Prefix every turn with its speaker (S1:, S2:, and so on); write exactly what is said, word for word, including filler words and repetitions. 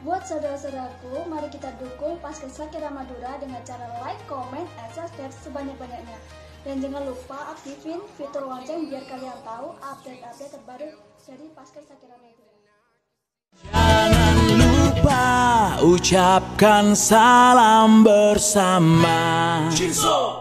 S1: Buat saudara-saudaraku, mari kita dukung Paskes Shakira Madura dengan cara like, comment, and subscribe sebanyak-banyaknya. Dan jangan lupa aktifin fitur lonceng biar kalian tahu update-update terbaru dari Paskes Shakira Madura.
S2: Jangan lupa ucapkan salam bersama.